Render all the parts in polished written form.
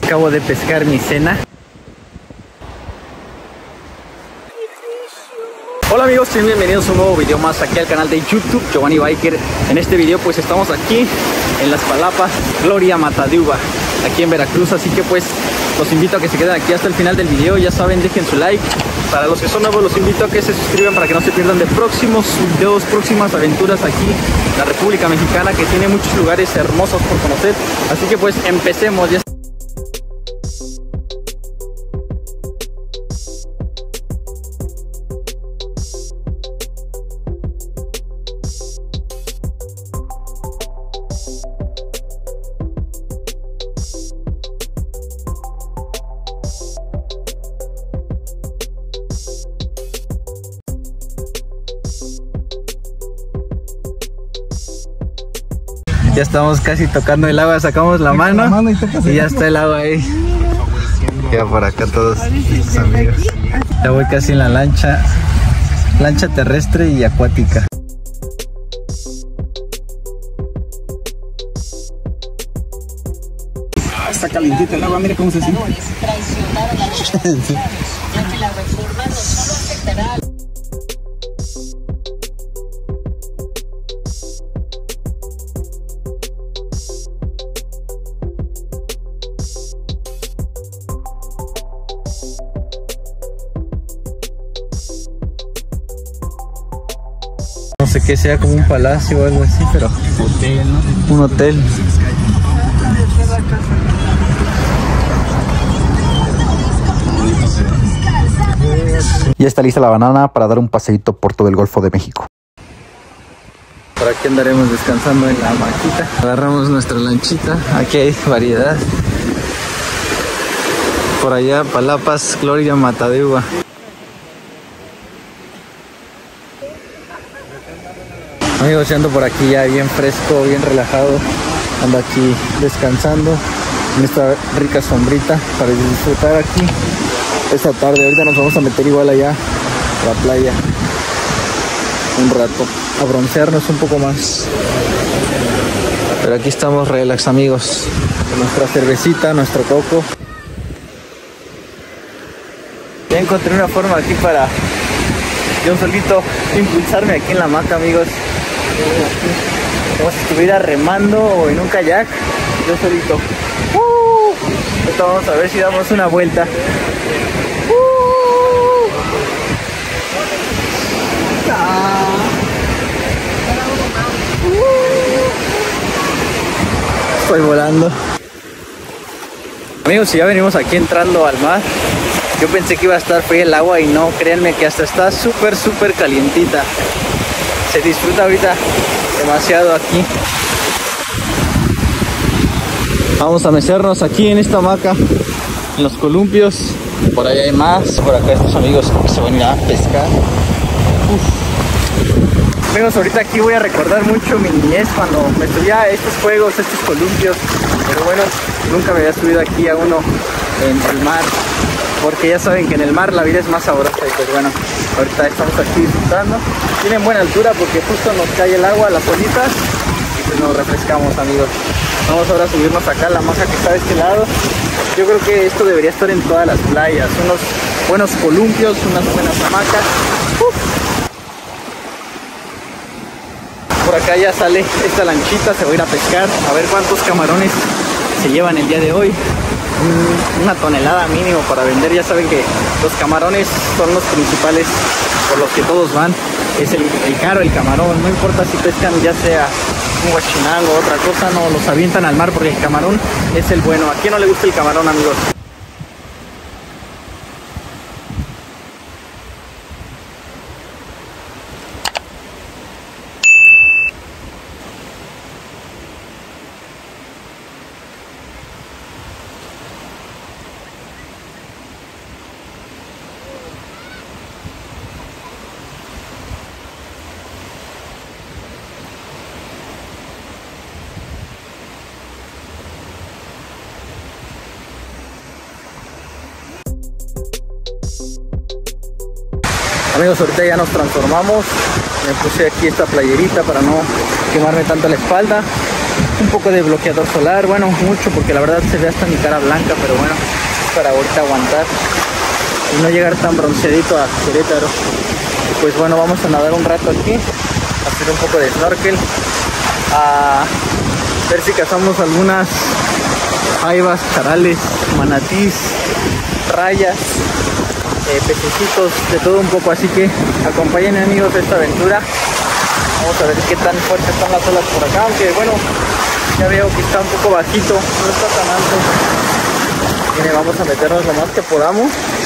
Acabo de pescar mi cena. Hola amigos, bienvenidos a un nuevo video más aquí al canal de YouTube Giovanni Biker. En este video pues estamos aquí en Las Palapas, Gloria Mata de Uva, aquí en Veracruz. Así que pues los invito a que se queden aquí hasta el final del video. Ya saben, dejen su like. Para los que son nuevos, los invito a que se suscriban para que no se pierdan de próximos videos, próximas aventuras aquí en la República Mexicana, que tiene muchos lugares hermosos por conocer. Así que pues empecemos. Ya estamos casi tocando el agua, sacamos la mano y ya está el agua ahí. Ya por acá todos mis amigos. Ya voy casi en la lancha terrestre y acuática. Está calientita el agua, mira cómo se siente. No sé qué sea, como un palacio o algo así, pero Hotel, ¿no? un hotel. Ya está lista la banana para dar un paseíto por todo el Golfo de México. Por aquí andaremos descansando en la maquita. Agarramos nuestra lanchita. Aquí hay variedad. Por allá, Palapas, Gloria Mata de Uva. Amigos, yo ando por aquí ya bien fresco, bien relajado. Ando aquí descansando en esta rica sombrita para disfrutar aquí esta tarde. Ahorita nos vamos a meter igual allá a la playa un rato, a broncearnos un poco más. Pero aquí estamos relax, amigos, con nuestra cervecita, nuestro coco. Ya encontré una forma aquí para yo solito impulsarme aquí en la hamaca, amigos. Como si estuviera remando o en un kayak, yo solito. Ahorita vamos a ver si damos una vuelta. Estoy volando. Amigos, si ya venimos aquí entrando al mar. Yo pensé que iba a estar fría el agua y no, créanme que hasta está súper calientita. Se disfruta ahorita demasiado aquí. Vamos a mecernos aquí en esta hamaca, en los columpios. Por ahí hay más. Por acá estos amigos que se van a ir a pescar. Amigos, ahorita aquí voy a recordar mucho mi niñez cuando me subía a estos juegos, estos columpios. Pero bueno, nunca me había subido aquí a uno en el mar, porque ya saben que en el mar la vida es más sabrosa. Y pues bueno, ahorita estamos aquí disfrutando. Tienen buena altura porque justo nos cae el agua, las bolitas, y pues nos refrescamos, amigos. Vamos ahora a subirnos acá a la hamaca que está de este lado. Yo creo que esto debería estar en todas las playas. Unos buenos columpios, unas buenas hamacas. Por acá ya sale esta lanchita, se va a ir a pescar, a ver cuántos camarones se llevan el día de hoy. Una tonelada mínimo para vender. Ya saben que los camarones son los principales por los que todos van. Es el caro, el camarón. No importa si pescan ya sea un guachinango o otra cosa, no, los avientan al mar porque el camarón es el bueno. ¿A quién no le gusta el camarón, amigos? Amigos, ahorita ya nos transformamos. Me puse aquí esta playerita para no quemarme tanto la espalda. un poco de bloqueador solar, bueno, mucho porque la verdad se ve hasta mi cara blanca, pero bueno, para ahorita aguantar y no llegar tan bronceadito a Querétaro. Y pues bueno, vamos a nadar un rato aquí, hacer un poco de snorkel, a ver si cazamos algunas jaivas, charales, manatís, rayas, pececitos, de todo un poco. Así que acompáñenme, amigos, a esta aventura. Vamos a ver qué tan fuertes están las olas por acá, aunque bueno, ya veo que está un poco bajito, no está tan alto. Miren, vamos a meternos lo más que podamos.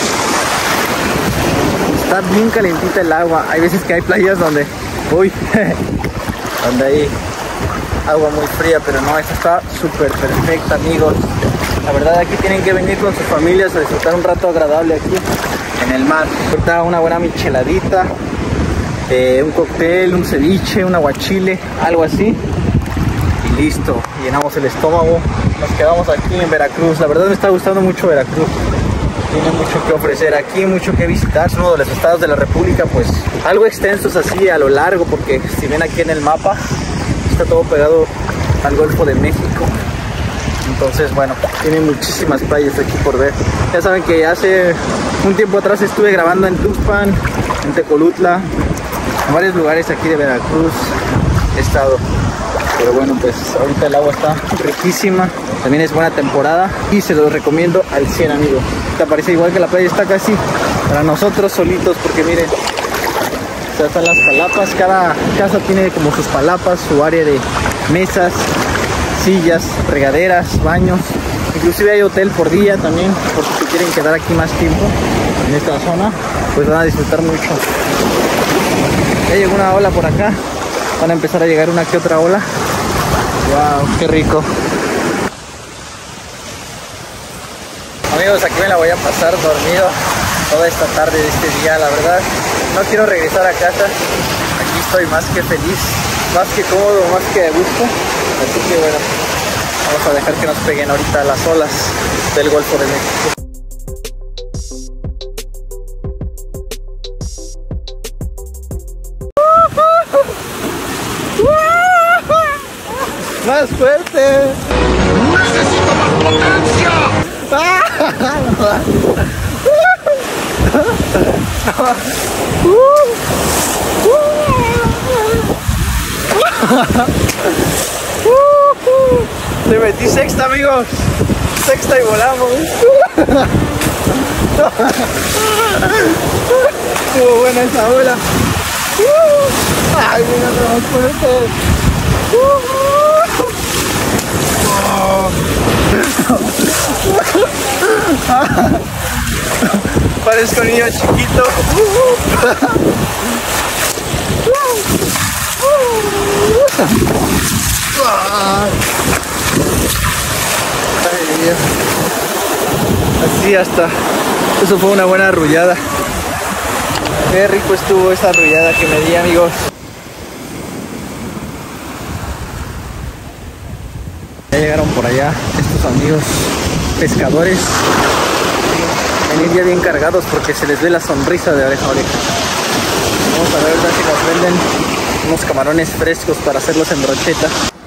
Está bien calentita el agua. Hay veces que hay playas donde, uy, donde hay agua muy fría, pero no, esta está súper perfecta, amigos. La verdad, aquí tienen que venir con sus familias a disfrutar un rato agradable aquí en el mar. Ahorita una buena micheladita, un cóctel, un ceviche, un aguachile, algo así, y listo, llenamos el estómago. Nos quedamos aquí en Veracruz. La verdad me está gustando mucho Veracruz, tiene mucho que ofrecer aquí, mucho que visitar. Es uno de los estados de la república pues algo extensos así a lo largo, porque si ven aquí en el mapa está todo pegado al Golfo de México. Entonces bueno, tiene muchísimas playas aquí por ver. Ya saben que hace un tiempo atrás estuve grabando en Tuxpan, en Tecolutla, en varios lugares aquí de Veracruz he estado. Pero bueno, pues ahorita el agua está riquísima, también es buena temporada y se los recomiendo al 100, amigos. Te parece igual que la playa está casi para nosotros solitos, porque miren, ya están las palapas. Cada casa tiene como sus palapas, su área de mesas, sillas, regaderas, baños. Inclusive hay hotel por día también, por si quieren quedar aquí más tiempo en esta zona, pues van a disfrutar mucho. Ya llegó una ola por acá, van a empezar a llegar una que otra ola. Wow, qué rico. Amigos, aquí me la voy a pasar dormido toda esta tarde de este día. La verdad, no quiero regresar a casa. Aquí estoy más que feliz, más que cómodo, más que a gusto. Así que bueno, vamos a dejar que nos peguen ahorita las olas del Golfo de México. ¡Más fuerte! ¡Necesito más potencia! Le metí sexta, amigos. Sexta y volamos. Estuvo buena esa ola. Ay, mira, más fuerte. Parezco niño chiquito. Ay, Dios. Así hasta. Eso fue una buena arrullada. Qué rico estuvo esa arrullada que me di, amigos. Ya llegaron por allá estos amigos pescadores. Venir ya bien cargados porque se les ve la sonrisa de oreja a oreja. Vamos a ver si nos venden unos camarones frescos para hacerlos en brocheta.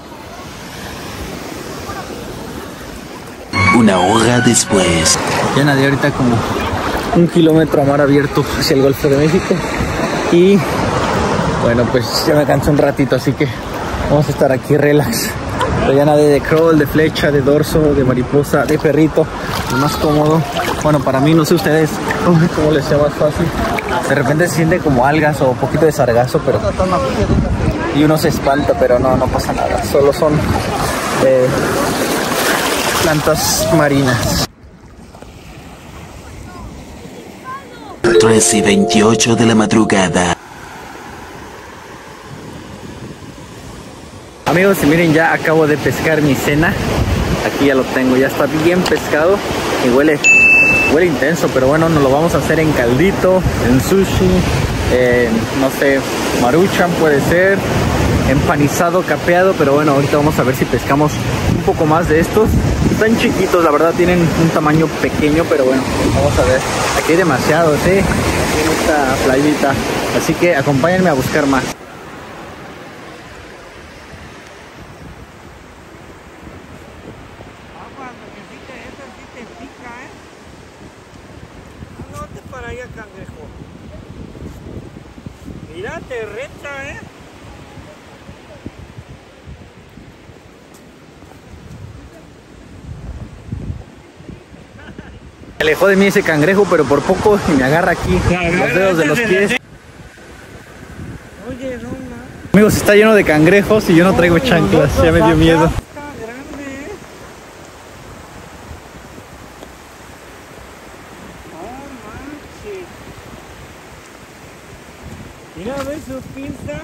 Una hora después. Ya nadie ahorita como 1 kilómetro a mar abierto hacia el Golfo de México. Y bueno, pues ya me cansé un ratito, así que vamos a estar aquí relax. Pero ya nadie de crawl, de flecha, de dorso, de mariposa, de perrito, lo más cómodo. Bueno, para mí, no sé ustedes cómo les sea más fácil. De repente se siente como algas o un poquito de sargazo, pero y uno se espanta, pero no pasa nada. Solo son plantas marinas. 3:28 de la madrugada. Amigos, y miren, ya acabo de pescar mi cena. Aquí ya lo tengo, ya está bien pescado y huele intenso, pero bueno, nos lo vamos a hacer en caldito, en sushi, no sé, maruchan puede ser, empanizado, capeado, pero bueno, ahorita vamos a ver si pescamos un poco más de estos. Están chiquitos, la verdad, tienen un tamaño pequeño, pero bueno, vamos a ver. Aquí hay demasiados, en esta playita, así que acompáñenme a buscar más. Mira, te reta, Se alejó de mí ese cangrejo, pero por poco y me agarra aquí los dedos de los pies. Oye, no, Amigos, está lleno de cangrejos y yo no traigo chanclas, ya me dio miedo. Está grande, No manches. Mira, ve su pinza.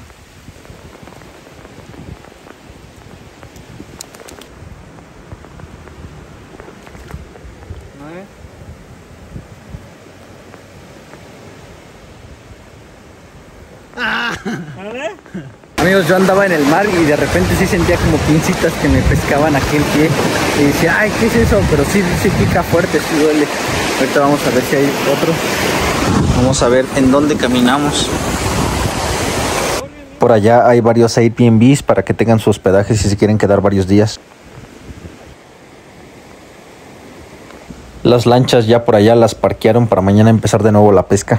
A ver. Amigos, yo andaba en el mar y de repente sí sentía como pincitas que me pescaban aquí el pie. Y decía, ay, ¿qué es eso? Pero sí pica fuerte, sí duele. Ahorita vamos a ver si hay otro. Vamos a ver en dónde caminamos. Por allá hay varios Airbnbs para que tengan su hospedaje si se quieren quedar varios días. Las lanchas ya por allá las parquearon para mañana empezar de nuevo la pesca.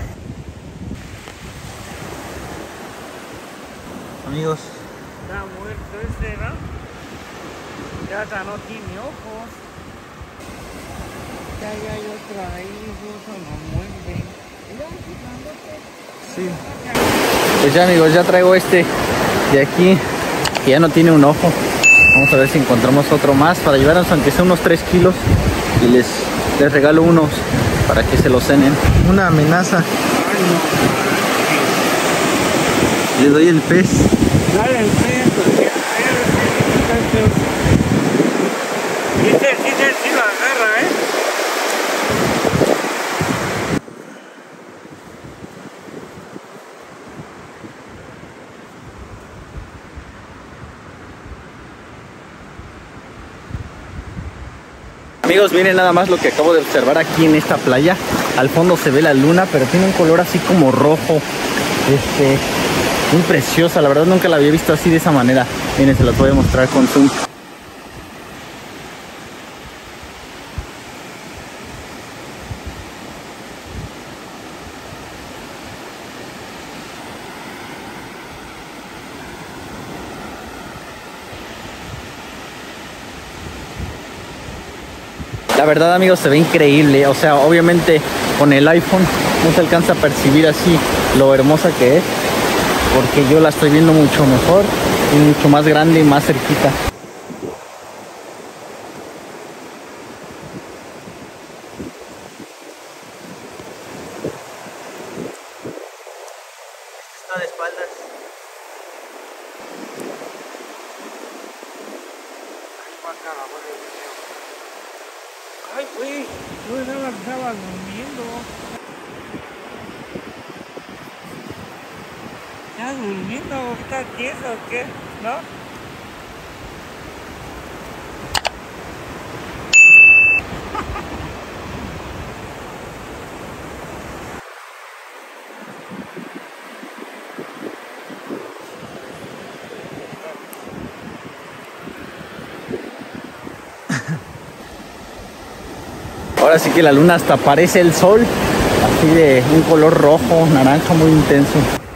Amigos, Está muerto ese, ¿no? Ya hasta no tiene ojos. Ya hay otro ahí, eso no muerde. sí. Pues ya amigos, ya traigo este de aquí, que ya no tiene un ojo. Vamos a ver si encontramos otro más para llevarnos aunque sea unos 3 kilos. Y les regalo unos para que se los cenen. Una amenaza. Le doy el pez. Dale el pez, porque sí lo agarra, Amigos, miren nada más lo que acabo de observar aquí en esta playa. Al fondo se ve la luna, pero tiene un color así como rojo. Muy preciosa, la verdad nunca la había visto así de esa manera. Miren, se las voy a mostrar con zoom. La verdad amigos se ve increíble, o sea, obviamente con el iPhone no se alcanza a percibir así lo hermosa que es, porque yo la estoy viendo mucho mejor y mucho más grande y más cerquita. Está de espaldas. Ay, güey, yo estaba durmiendo. ¿Estás durmiendo o estás tieso o qué? ¿No? Ahora sí que la luna hasta parece el sol, así de un color rojo, naranja muy intenso.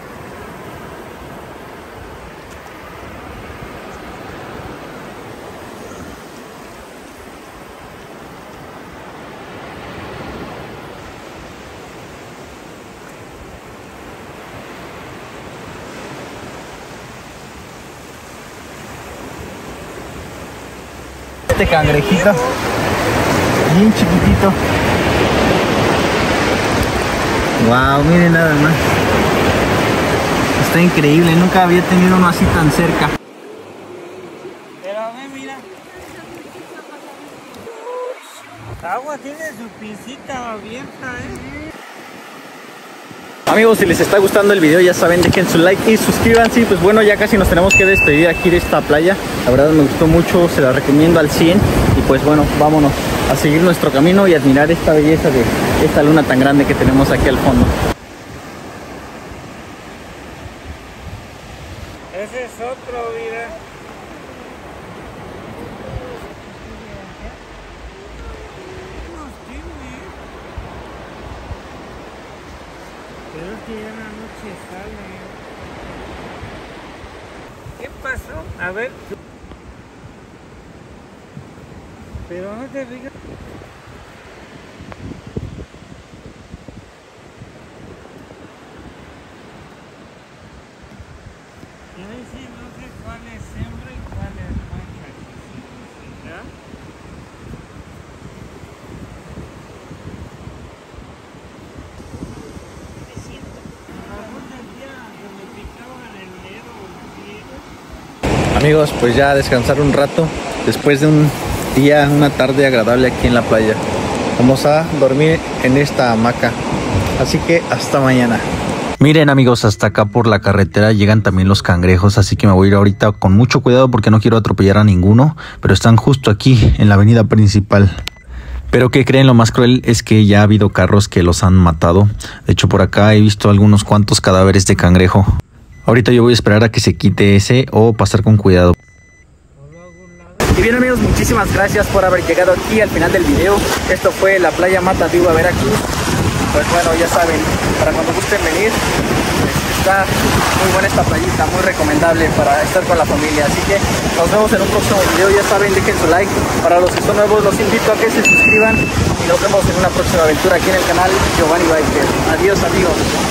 Este cangrejito, bien chiquitito. Wow, miren nada más. Está increíble, nunca había tenido uno así tan cerca. Pero a ver, mira. Agua tiene su pincita abierta, Amigos, si les está gustando el video, ya saben, dejen su like y suscríbanse. Pues bueno, ya casi nos tenemos que despedir aquí de esta playa. La verdad me gustó mucho, se la recomiendo al 100. Y pues bueno, vámonos a seguir nuestro camino y admirar esta belleza de esta luna tan grande que tenemos aquí al fondo. Ese es otro, mira. Pero es que ya no noche sale. ¿Qué pasó? A ver. Pero no te digas. Ay, sí, no sé cuál es hembra y cuál es macho. ¿Ya? Amigos, pues ya descansar un rato después de un día, una tarde agradable aquí en la playa. Vamos a dormir en esta hamaca, así que hasta mañana. Miren amigos, hasta acá por la carretera llegan también los cangrejos, así que me voy a ir ahorita con mucho cuidado porque no quiero atropellar a ninguno, pero están justo aquí en la avenida principal. Pero ¿qué creen? Lo más cruel es que ya ha habido carros que los han matado. De hecho, por acá he visto algunos cuantos cadáveres de cangrejo. Ahorita yo voy a esperar a que se quite ese o pasar con cuidado. Y bien amigos, muchísimas gracias por haber llegado aquí al final del video. Esto fue la playa Matatigua, Veracruz. Pues bueno, ya saben, para cuando gusten venir, está muy buena esta playita, muy recomendable para estar con la familia. Así que nos vemos en un próximo video. Ya saben, dejen su like. Para los que son nuevos, los invito a que se suscriban y nos vemos en una próxima aventura aquí en el canal Giovanni Biker. Adiós amigos.